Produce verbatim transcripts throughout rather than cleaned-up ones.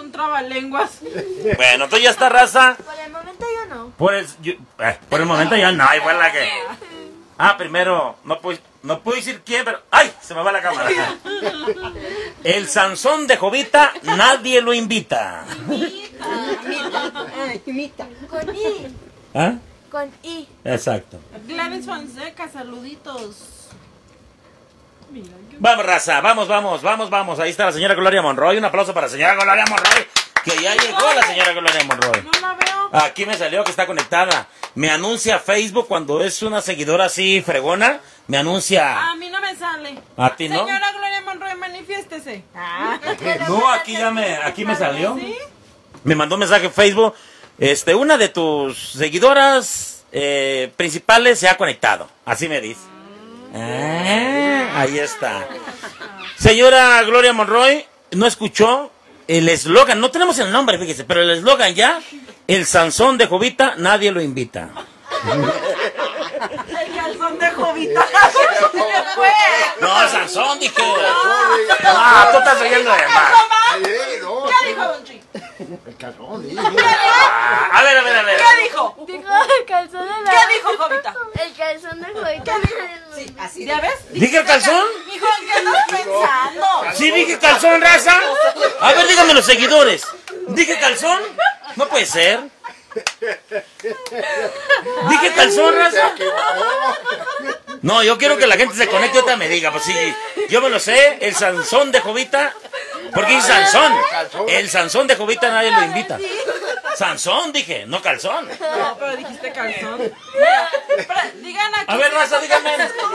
un trabalenguas. Bueno, entonces ya está, raza. Por el momento yo no. Por el, yo- eh, por el momento ya no, igual la que... Ah, primero, no puedo, no puedo decir quién, pero... ¡Ay! Se me va la cámara. El Sansón de Jovita, nadie lo invita. Ay, imita. Con I. ¿Ah? Con I. Exacto. Gladys Fonseca, saluditos. Mira, qué... Vamos, raza, vamos, vamos, vamos, vamos. Ahí está la señora Gloria Monroy. Un aplauso para la señora Gloria Monroy. Que ya llegó la señora Gloria Monroy. No la veo. Aquí me salió que está conectada. Me anuncia Facebook cuando es una seguidora así fregona. Me anuncia. A mí no me sale. ¿A ti no? Señora Gloria Monroy, manifiéstese. Ah. No, aquí ya me, aquí me salió. ¿Sí? Me mandó un mensaje en Facebook. Este, una de tus seguidoras eh, principales se ha conectado. Así me dice. Ah, ahí está. Señora Gloria Monroy, ¿no escuchó el eslogan? No tenemos el nombre, fíjese, pero el eslogan ya. El Sansón de Jovita, nadie lo invita. El calzón de Jovita. No, Sansón, dije. Ah, tú estás oyendo de más. ¿Qué dijo, Don Chi? El calzón, ¿sí? Ah, a ver, a ver, a ver. ¿Qué dijo? Dijo el calzón de la... ¿Qué dijo, Jovita? El calzón de Jovita. Sí, así. ¿Ya ves? ¿Dije el calzón? Hijo, ¿en qué estás pensando? ¿Sí dije calzón, raza? A ver, díganme los seguidores. ¿Dije calzón? No puede ser. ¿Dije calzón, raza? No, yo quiero que la gente se conecte y ahorita me diga. Pues sí, yo me lo sé. El Sansón de Jovita. ¿Por qué dice Sansón? El Sansón de Jovita nadie lo invita. Sansón, dije, no calzón. No, pero dijiste calzón. Mira, espera, digan aquí. A ver, raza, díganme.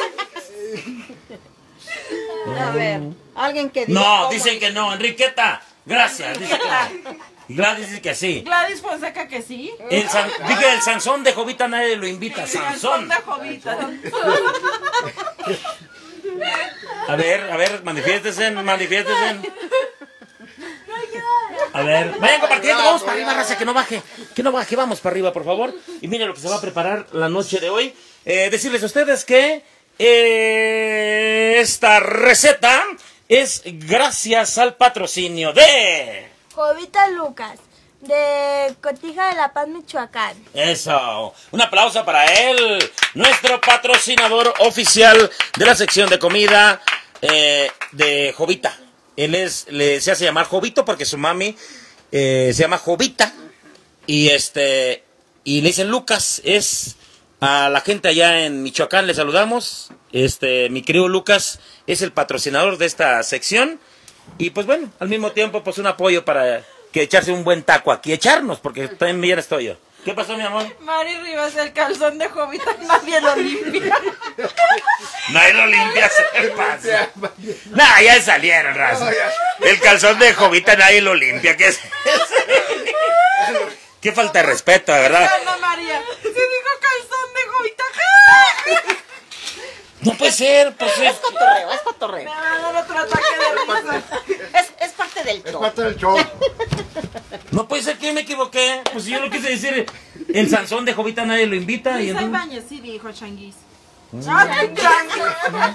A ver, alguien que diga. No, cómo dicen que no. Enriqueta, gracias. Dice que no. Gladys dice que sí. Gladys Fonseca que sí. El San- dije, el Sansón de Jovita nadie lo invita. El Sansón. calzón de Jovita. A ver, a ver, manifiéstese, manifiéstese. A ver, vayan compartiendo, vamos para arriba, raza, que no baje, que no baje, vamos para arriba, por favor. Y miren lo que se va a preparar la noche de hoy. Eh, decirles a ustedes que eh, esta receta es gracias al patrocinio de... Jovita Lucas, de Cotija de La Paz, Michoacán. Eso, un aplauso para él, nuestro patrocinador oficial de la sección de comida eh, de Jovita. Él es, le, se hace llamar Jovito porque su mami eh, se llama Jovita y este y le dicen Lucas. Es a la gente allá en Michoacán, le saludamos. Este, mi querido Lucas es el patrocinador de esta sección y pues bueno, al mismo tiempo pues un apoyo para que echarse un buen taco aquí, echarnos porque también bien estoy yo. ¿Qué pasó, mi amor? Mari Rivas, el calzón de Jovita nadie lo limpia. Nadie lo limpia, se pasa. Nah, ya salieron, raza. El calzón de Jovita nadie lo limpia. ¿Qué es eso? Qué falta de respeto, de verdad. Ana María, si dijo calzón de Jovita. No puede ser, pues es... Es cotorreo, es cotorreo. Me va a dar otro ataque de risa. Es, es parte del Es show. parte del show. No puede ser que yo me equivoqué. Pues si yo lo quise decir, el Sansón de Jovita nadie lo invita. Y Luisa entonces... Ibáñez sí dijo changuis. ¡Ay, changuis!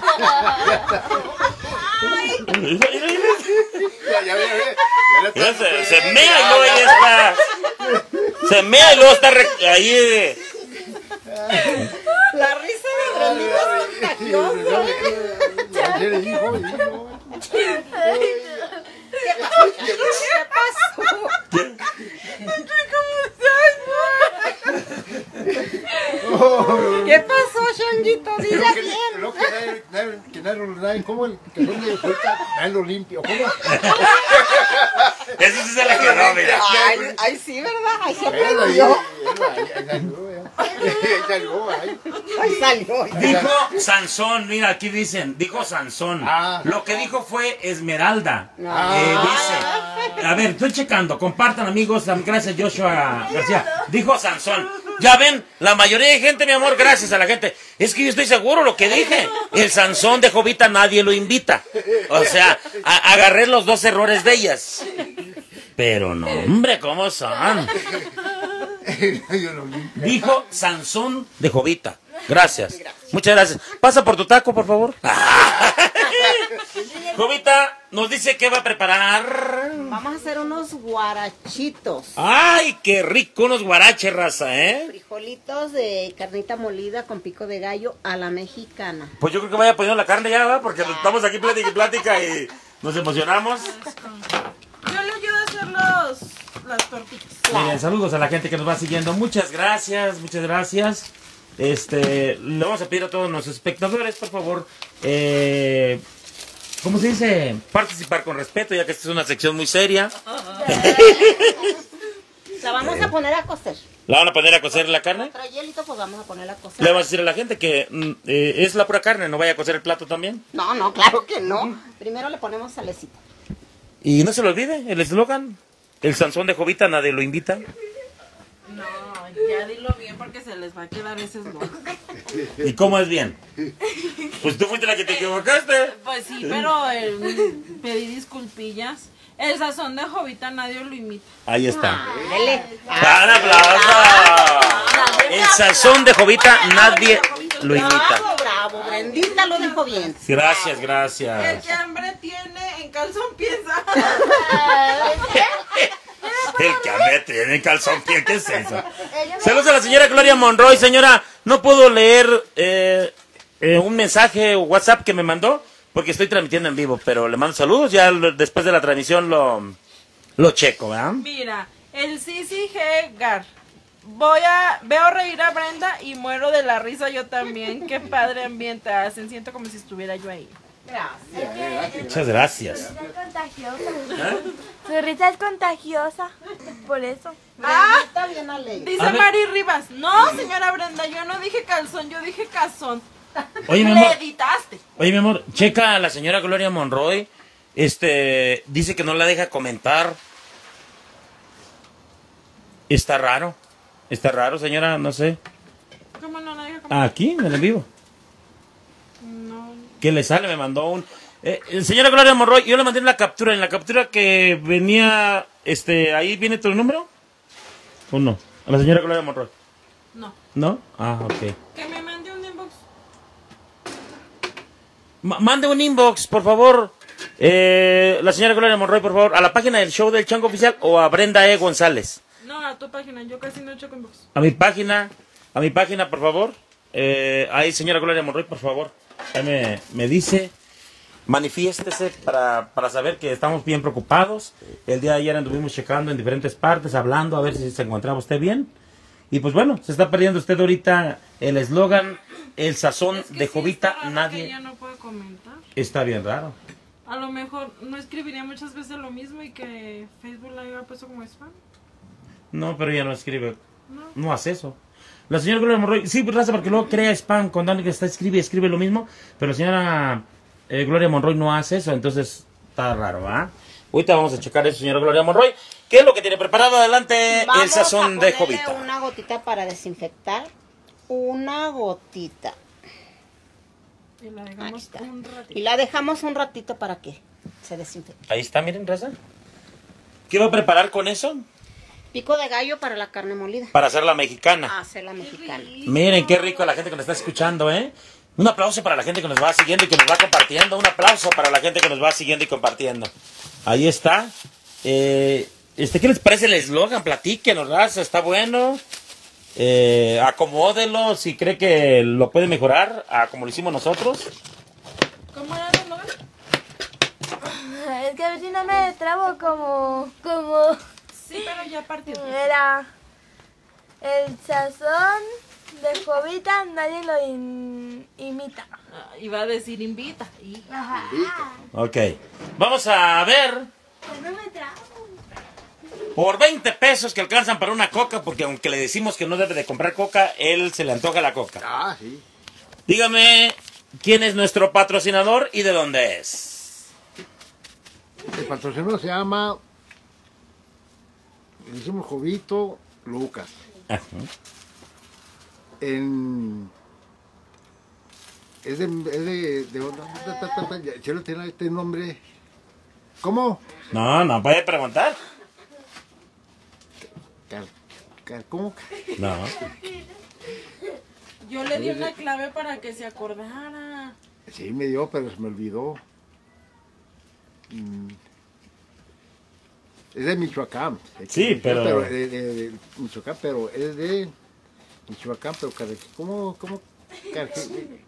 Ya, ya, ya, ya, ya le Ya está- se, se mea y luego ahí está. Se mea y luego está re- ahí. eh. La risa de Brandita es contagiosa. Ya le dijo, le dijo. ¿Qué pasó? ¿Qué pasó? ¿Qué pasó, Changuito? Lo Dila que, bien. lo que nadie, nadie, que nadie, nadie, ¿cómo el que son de fruta? Nadie lo limpio, ¿cómo? Eso sí se le quedó, mira. Ay, ay, sí, ¿verdad? Ay, se Bueno, ahí, aprendió. ahí, ahí salió, ya. Ahí salió, ahí. Ay, salió. Dijo Sansón, mira, aquí dicen, dijo Sansón. Ah. Lo que dijo fue Esmeralda. Ah. Eh, dice, a ver, estoy checando, compartan amigos, gracias Joshua García. Dijo Sansón. Ya ven, la mayoría de gente, mi amor, gracias a la gente. Es que yo estoy seguro lo que dije. El Sansón de Jovita nadie lo invita. O sea, a- agarré los dos errores de ellas. Pero no, hombre, ¿cómo son? Yo lo limpio. Dijo Sansón de Jovita. Gracias. Muchas gracias. Pasa por tu taco, por favor. Jovita nos dice que va a preparar. Vamos a hacer unos guarachitos. ¡Ay, qué rico! Unos guaraches, raza, ¿eh? Frijolitos de carnita molida con pico de gallo a la mexicana. Pues yo creo que vaya poniendo la carne ya, ¿verdad? Porque estamos aquí plática y plática y nos emocionamos. Yo le ayudo a hacer los, las tortillas. Miren, saludos a la gente que nos va siguiendo. Muchas gracias, muchas gracias. Este, le vamos a pedir a todos nuestros espectadores, por favor, eh, ¿cómo se dice? Participar con respeto, ya que esta es una sección muy seria. La vamos a poner a cocer. ¿La van a poner a cocer la carne? Trae hielito, pues vamos a poner a cocer. Le vamos a decir a la gente que mm, eh, es la pura carne, no vaya a cocer el plato también. No, no, claro que no. Primero le ponemos salecita. Y no se lo olvide, el eslogan, el Sansón de Jovita, nadie lo invita. No, ya dilo bien porque se les va a quedar ese eslogan. ¿Y cómo es bien? Pues tú fuiste la que te equivocaste. Pues sí, pero el, pedí disculpillas. El sazón de Jovita nadie lo imita. Ahí está. Dele. ¡Gran aplauso! El Sazón de Jovita nadie lo imita. Bravo, bravo. Brendita lo dejó bien. Gracias, El gracias. que hambre tiene, en calzón piensa. El que hambre tiene calzón pie, ¿qué es eso? Saludos a la señora Gloria Monroy. Señora, no puedo leer eh, eh, un mensaje o WhatsApp que me mandó porque estoy transmitiendo en vivo, pero le mando saludos. Ya lo- después de la transmisión lo, lo checo, ¿verdad? Mira, el Sisi G. Gar. Voy a, veo reír a Brenda y muero de la risa yo también. Qué padre ambiente hacen. Siento como si estuviera yo ahí. Gracias. Muchas gracias. Su risa es contagiosa. Su risa es contagiosa. Por eso. Ah, Está bien alegre. dice A ver. Mari Rivas. No, señora Brenda, yo no dije calzón, yo dije cazón. Oye, mi Le amor, editaste. oye, mi amor, checa a la señora Gloria Monroy. Este, dice que no la deja comentar. Está raro. Está raro, señora, no sé. ¿Cómo no la deja comer? Aquí, en el vivo. No. ¿Qué le sale? Me mandó un... Eh, eh, señora Gloria Monroy, yo le mandé la captura. En la captura que venía... este, ¿ahí viene tu número? ¿O no? A la señora Gloria Monroy. No. ¿No? Ah, ok. Que me mande un inbox. Ma- mande un inbox, por favor. Eh, la señora Gloria Monroy, por favor. A la página del show del Chango Oficial o a Brenda E. González. No, a tu página. Yo casi no checo inbox. A mi página, a mi página, por favor. Eh, ahí, señora Gloria Monroy, por favor. Ahí me, me dice, manifiéstese para, para saber que estamos bien preocupados. El día de ayer anduvimos checando en diferentes partes, hablando, a ver si se encontraba usted bien. Y pues bueno, se está perdiendo usted ahorita el eslogan, el sazón Es que de sí Jovita, está raro que nadie... ella no puede comentar. Está bien raro. A lo mejor no escribiría muchas veces lo mismo y que Facebook la haya puesto como spam. No, pero ella no escribe, No. no hace eso. La señora Gloria Monroy, sí, pues, raza, porque luego crea spam cuando alguien que está escribe y escribe lo mismo, pero la señora eh, Gloria Monroy no hace eso, entonces está raro, ¿ah? Ahorita vamos a checar eso, señora Gloria Monroy. ¿Qué es lo que tiene preparado adelante Vamos el sazón a de ponerle Jovita? una gotita para desinfectar. Una gotita. Y la Ahí dejamos está. un Y ratito. la dejamos un ratito para que se desinfecte. Ahí está, miren, raza. ¿Qué va a preparar con eso? Pico de gallo para la carne molida. Para hacer la mexicana. Hacer la mexicana. Miren qué rico la gente que nos está escuchando, ¿eh? Un aplauso para la gente que nos va siguiendo y que nos va compartiendo. Un aplauso para la gente que nos va siguiendo y compartiendo. Ahí está. Eh, este, ¿qué les parece el eslogan? Platíquenos, raza. Está bueno. Eh, acomódelo si cree que lo puede mejorar a como lo hicimos nosotros. ¿Cómo era el eslogan? Es que a ver si no me trabo como. como. Sí, pero ya partió. Era. El sazón de Jovita, nadie lo im- imita. Ah, iba a decir invita. Y... Ajá. Ok. Vamos a ver. No me trabo. Por veinte pesos que alcanzan para una coca, porque aunque le decimos que no debe de comprar coca, él se le antoja la coca. Ah, sí. Dígame, ¿quién es nuestro patrocinador y de dónde es? El patrocinador se llama... Le decimos Jovito Lucas. Ajá. En... Es de... Es de... de Chelo tiene este nombre... ¿Cómo? No, no puede preguntar. Car- car- ¿Cómo? No. Yo le di una clave para que se acordara. Sí, me dio, pero se me olvidó. Mm. es de Michoacán. Sí, pero- pero eh, eh, Michoacán, pero es de Michoacán, pero Carge- ¿cómo, cómo? Carge-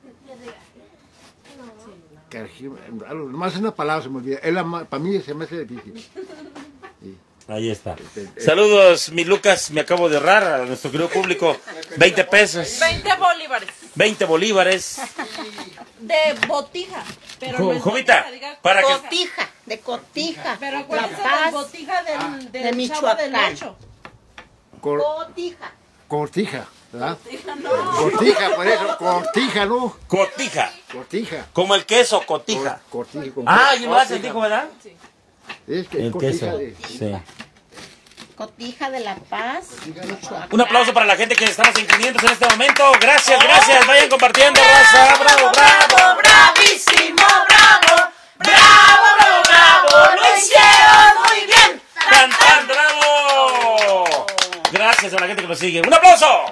Carge- algo- Más una palabra se me olvida. Es la ma- para mí se me hace difícil. Ahí está. Saludos, mi Lucas, me acabo de ahorrar a nuestro querido público veinte pesos, veinte bolívares veinte bolívares. de botija. Pero Jo- no es Jovita, botija, diga para que... Cotija, de Cotija. Pero La acuérdense de Paz, botija del, del de Chavo del Michoacán. Ocho. Cor- Cotija. cortija, ¿verdad? Botija no. Cortija, por eso, cortija, ¿no? Cotija, Cortija. como el queso, cotija. Cor- cortija. con- Ah, y lo cortija. hacen, dijo, ¿verdad? Es que es El cortija queso, de... sí. Cotija de La Paz, Michoacán. Un aplauso para la gente que estamos en quinientos en este momento. Gracias, gracias. Vayan compartiendo, raza. Bravo, bravo, bravísimo, bravo. Bravo, bravo, bravo. Lo hicieron muy bien. Tan, tan, bravo. Gracias a la gente que nos sigue. Un aplauso.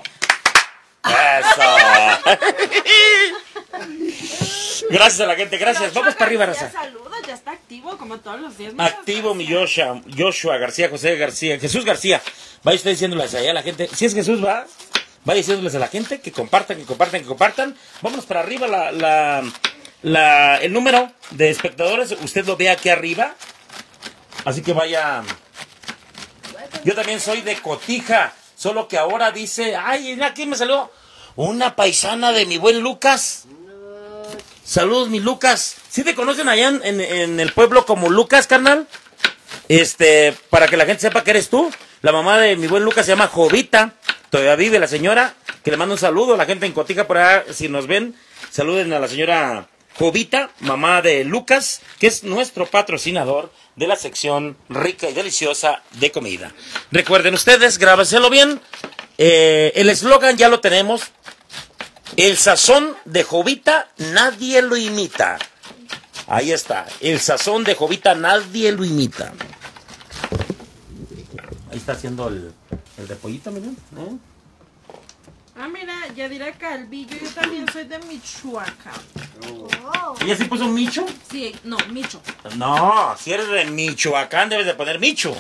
Eso. Gracias a la gente, gracias. Vamos para arriba, Ya raza. saluda, ya está activo como todos los días. Activo mi Joshua, Joshua García, José García, Jesús García. Vaya usted diciéndoles allá a la gente. Si es Jesús, va. Vaya diciéndoles a la gente que compartan, que compartan, que compartan. Vámonos para arriba. La, la, la, el número de espectadores, usted lo ve aquí arriba. Así que vaya. Yo también soy de Cotija. Solo que ahora dice, ay, aquí me salió una paisana de mi buen Lucas. Saludos, mi Lucas. ¿Sí te conocen allá en, en, en el pueblo como Lucas, carnal? Este, para que la gente sepa que eres tú. La mamá de mi buen Lucas se llama Jovita. Todavía vive la señora. Que le mando un saludo a la gente en Cotija por allá. Si nos ven, saluden a la señora Jovita, mamá de Lucas, que es nuestro patrocinador de la sección rica y deliciosa de comida. Recuerden ustedes, grábenselo bien. Eh, el eslogan ya lo tenemos. El sazón de Jovita, nadie lo imita. Ahí está. El sazón de Jovita, nadie lo imita. Ahí está haciendo el, el de pollito, miren. ¿eh? Ah, mira, Yadira Calvillo, yo también soy de Michoacán. ¿Ella sí puso un Micho? Sí, no, Micho. No, si eres de Michoacán debes de poner Micho.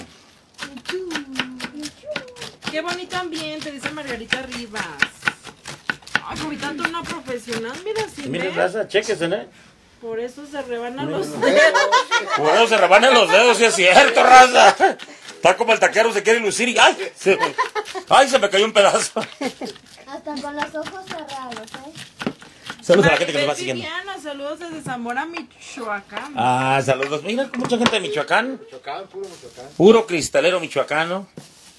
Qué bonito ambiente, dice Margarita Rivas. Ay, Jovita, tú una profesional, mira si Miren, ves. raza, chequesen, ¿eh? Por eso se rebanan los dedos. Por eso se rebanan los dedos, sí es cierto, raza. Está como el taquero se quiere lucir y ¡ay! Se, ¡ay! Se me cayó un pedazo. Hasta con los ojos cerrados, ¿eh? Saludos a la gente que nos va Maribel siguiendo. Viviana, saludos desde Zamora, Michoacán. Ah, saludos. Mira, mucha gente de Michoacán. Michoacán, puro Michoacán. Puro cristalero michoacano.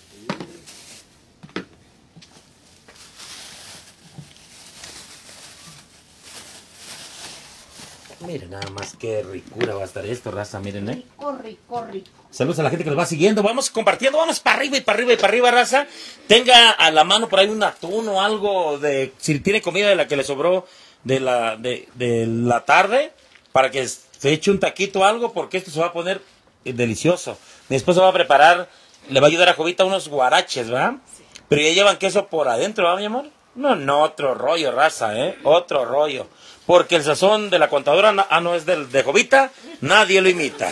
Miren nada más qué ricura va a estar esto, raza, miren, eh. Corri, corri. Saludos a la gente que nos va siguiendo. Vamos compartiendo, vamos para arriba y para arriba y para arriba, raza. Tenga a la mano por ahí un atún o algo de... Si tiene comida de la que le sobró de la, de, de la tarde, para que se eche un taquito o algo, porque esto se va a poner eh, delicioso. Mi esposa va a preparar, le va a ayudar a Jovita unos guaraches, ¿verdad? Pero ya llevan queso por adentro, ¿verdad, mi amor? No, no, otro rollo, raza, ¿eh? Otro rollo. Porque el sazón de la contadora, no- ah, no, es del, de Jovita, nadie lo imita.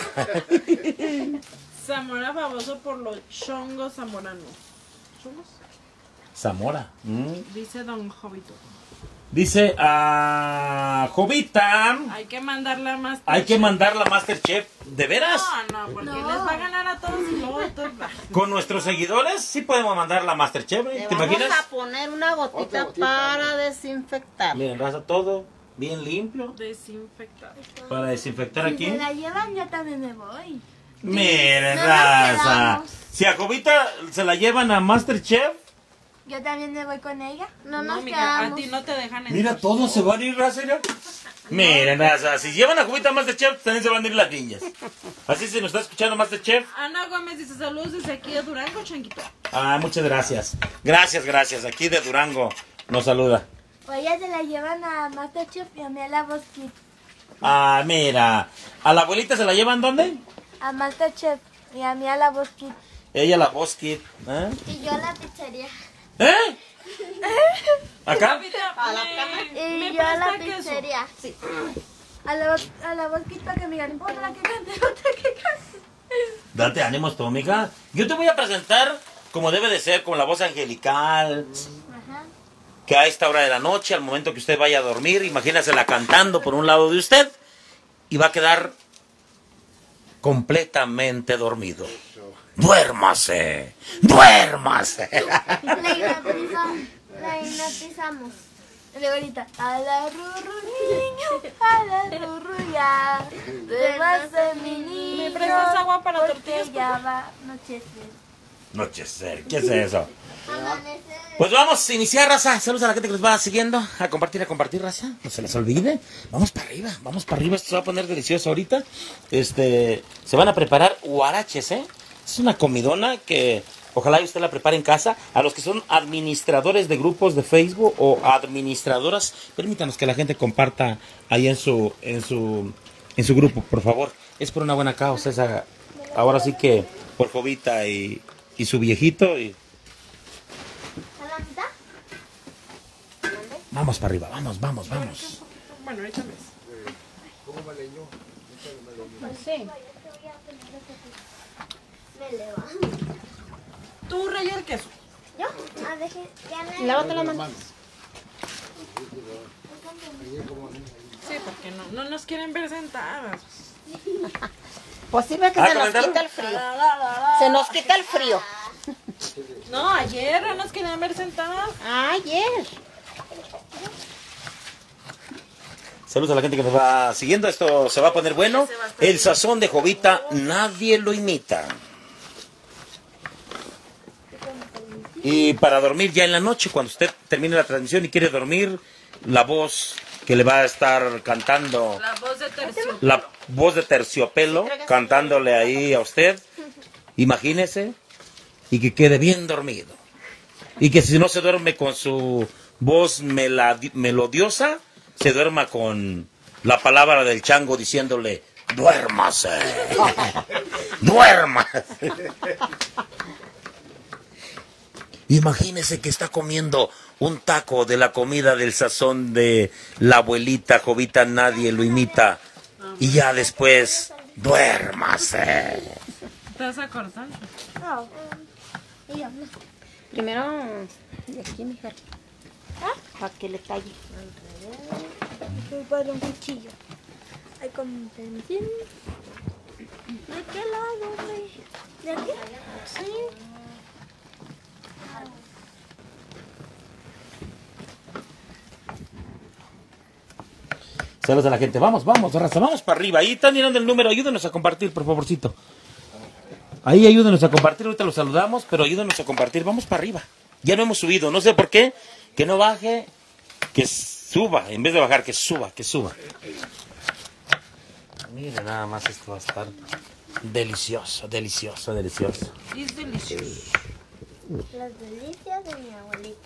Zamora famoso por los chongos zamoranos. ¿Chongos? Zamora. mm. Dice don Jovito. Dice a Jovita, Hay que mandarla más. hay que mandarla a Masterchef. ¿De veras? No, no, porque les va a ganar a todos y luego todos. Con nuestros seguidores sí podemos mandarla a Masterchef, ¿eh? Le ¿Te vamos imaginas? a poner una gotita, Otra gotita. para desinfectar. Miren, raza, todo bien limpio. Desinfectado. Para desinfectar Si aquí. se la llevan, yo también me voy. Miren, No nos raza. quedamos. Si a Jovita se la llevan a Masterchef, Yo también me voy con ella. No, No, nos mija, a quedamos. ti no te dejan entrar. mira, todos se van a ir, raza. Mira. Miren, raza, si llevan a Jovita a Masterchef, también se van a ir las niñas. Así se nos está escuchando Masterchef. Ana Gómez dice saludos desde aquí de Durango, Changuito. Ah, muchas gracias. Gracias, gracias. Aquí de Durango nos saluda. O ella se la llevan a Masterchef y a mí a la Voz Kids. Ah, mira. ¿A la abuelita se la llevan dónde? A Masterchef y a mí a la Voz Kids. Ella la Boss Kid. ¿Eh? Y yo a la pizzería. ¿Eh? ¿Acá? Jovita, A la me- cama. Y me yo a la presta queso. pizzería. Sí. A la, voz- a la Voz Kids para que me digan, otra que cante, otra que cante. Date ánimos tú, mija. Yo te voy a presentar como debe de ser, con la voz angelical. Ajá. Que a esta hora de la noche, al momento que usted vaya a dormir, imagínasela cantando por un lado de usted y va a quedar completamente dormido. Duérmase, duérmase. La hipnotizamos. La hipnotizamos. Luego ahorita, a la rurru niño, a la rurru ya. Duérmase mi niño. ¿Me prestas agua para porque tortillas? ya va a anochecer. Nochecer, ¿qué es eso? Amanecer. Pues vamos a iniciar, raza. Saludos a la gente que nos va siguiendo. A compartir, a compartir, raza. No se les olvide. Vamos para arriba, vamos para arriba. Esto se va a poner delicioso ahorita. Este, se van a preparar huaraches, ¿eh? Es una comidona que ojalá usted la prepare en casa. A los que son administradores de grupos de Facebook o administradoras, permítanos que la gente comparta ahí en su, en su, en su grupo, por favor. Es por una buena causa. Esa, ahora sí que por Jovita y, y su viejito. Y... ¿A la mitad? Vamos para arriba, vamos, vamos, vamos. Bueno, échame. Pues sí. Me levanto. Tú rey el queso. ¿Yo? Ah, deje. Ya me. Lávate las manos. Sí, porque no, no nos quieren ver sentadas. Pues sí, ve que Ah, se nos ¿comentaron? quita el frío. Se nos quita el frío. No, ayer no nos querían ver sentadas. Ayer. Saludos a la gente que nos va siguiendo. Esto se va a poner bueno. El sazón de Jovita, nadie lo imita. Y para dormir ya en la noche, cuando usted termine la transmisión y quiere dormir, la voz que le va a estar cantando, La voz de tercio. la voz de terciopelo, cantándole ahí a usted, imagínese, y que quede bien dormido. Y que si no se duerme con su voz meladi- melodiosa, se duerma con la palabra del chango diciéndole, duérmase, duérmase. Imagínese que está comiendo un taco de la comida del sazón de la abuelita Jovita, nadie lo imita. Y ya después, duérmase. ¿Te vas a cortar? No. Y yo, no. Primero, de aquí, mija. Para que le talle. Voy para un cuchillo. Ay, con un tentín. ¿De qué lado, güey? ¿De aquí? Sí. Saludos a la gente. Vamos, vamos, raza, vamos para arriba. Ahí están mirando el número. Ayúdenos a compartir, por favorcito. Ahí ayúdenos a compartir. Ahorita los saludamos, pero ayúdenos a compartir. Vamos para arriba. Ya no hemos subido. No sé por qué. Que no baje, que suba. En vez de bajar, que suba, que suba. Mire, nada más esto va a estar delicioso, delicioso, delicioso. Es delicioso. Las delicias de mi abuelita.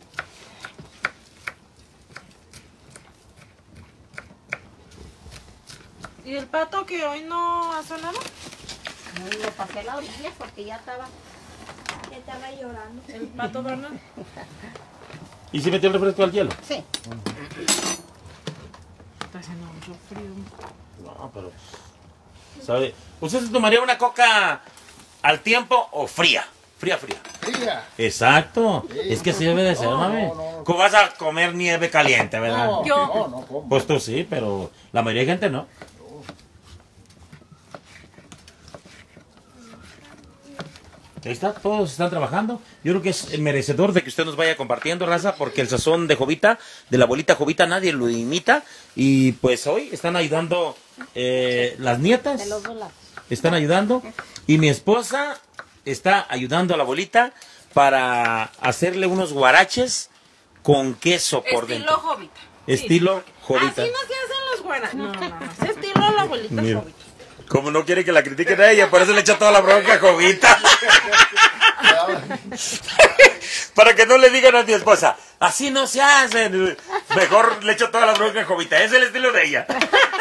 ¿Y el pato que hoy no ha sonado? No, lo pasé a la orilla porque ya estaba. Que estaba llorando. El pato Donald. ¿Y si metió el refresco al hielo? Sí. Está haciendo mucho frío. No, pero... ¿Sabe? ¿Usted se tomaría una coca al tiempo o fría? Fría, fría. Fría. Exacto. Es que así debe de ser, No, mami. no, no. Tú vas a comer nieve caliente, ¿verdad? No, Yo- no, no, ¿cómo? Pues tú sí, pero la mayoría de gente no. Ahí está, todos están trabajando. Yo creo que es merecedor de que usted nos vaya compartiendo, raza, porque el sazón de Jovita, de la abuelita Jovita, nadie lo imita. Y pues hoy están ayudando eh, las nietas, De los dos lados. están ayudando. Y mi esposa está ayudando a la abuelita para hacerle unos guaraches con queso por Estilo dentro. Jovita. Estilo Jovita. Así no se hacen los guaraches. No, no, no. Es estilo la abuelita Mira. Jovita. Como no quiere que la critiquen a ella, por eso le echa toda la bronca a Jovita. Para que no le digan a mi esposa, así no se hacen. Mejor le echo toda la bronca a Jovita. Es el estilo de ella.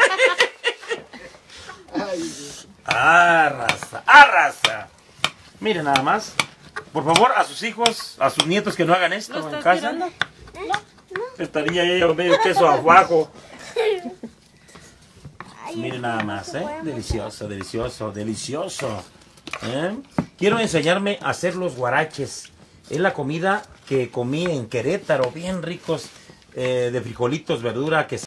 Arrasa, arrasa. Mire nada más. Por favor, a sus hijos, a sus nietos que no hagan esto ¿Lo en estás casa. tirando? Esta niña ya lleva medio queso abajo. Ay, Miren nada más, ¿eh? Delicioso, delicioso, delicioso. ¿Eh? Quiero enseñarme a hacer los guaraches. Es la comida que comí en Querétaro, bien ricos, eh, de frijolitos, verdura, que